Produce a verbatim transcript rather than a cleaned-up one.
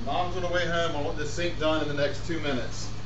Mom's on the way home. I want this sink done in the next two minutes.